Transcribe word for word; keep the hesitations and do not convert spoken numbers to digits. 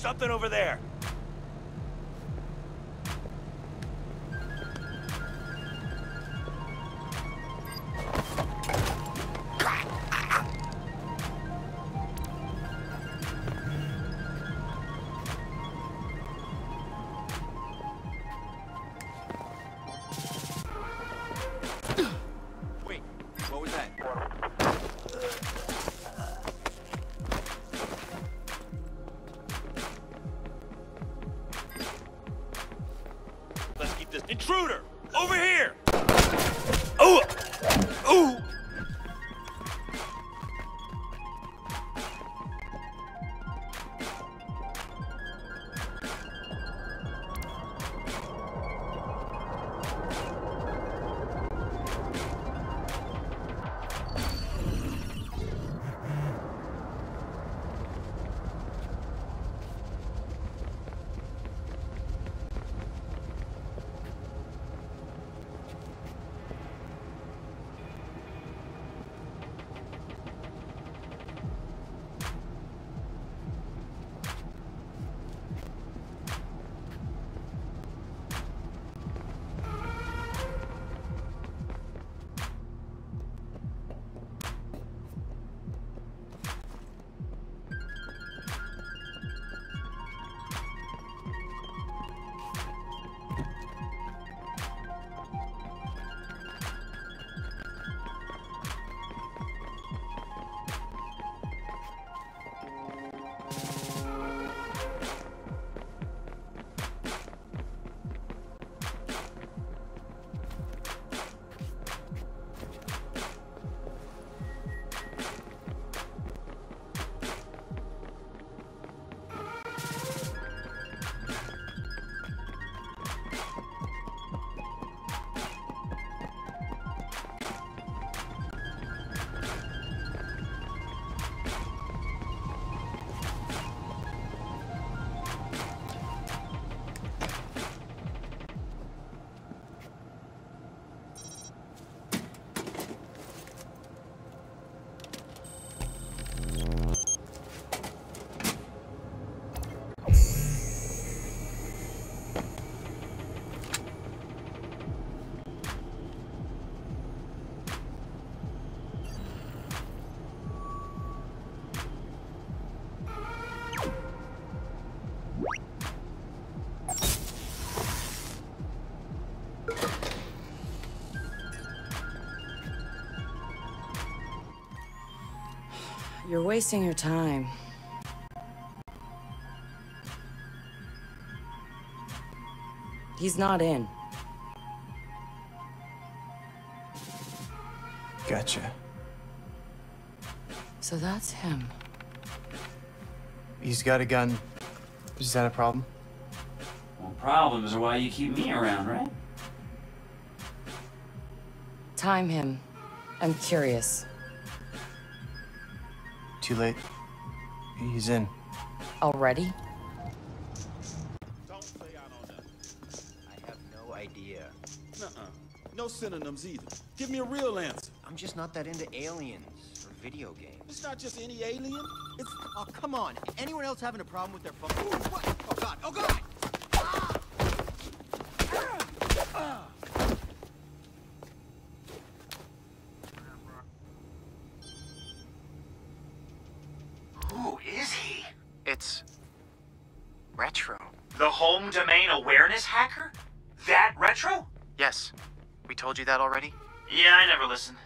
something over there. Wait, what was that? Let's keep this intruder over here. Oh, oh. You're wasting your time. He's not in. Gotcha. So that's him. He's got a gun. Is that a problem? Well, problems are why you keep me around, right? Time him. I'm curious. Too late. He's in. Already? Don't play out on that. I have no idea. Nuh-uh. No synonyms either. Give me a real answer. I'm just not that into aliens or video games. It's not just any alien. It's... Oh, come on. Anyone else having a problem with their phone? Ooh, what? Oh, God. Oh, God! Ah! Ah! Ah! Who is he? It's... Retro. The home domain awareness hacker? That Retro? Yes. We told you that already? Yeah, I never listened.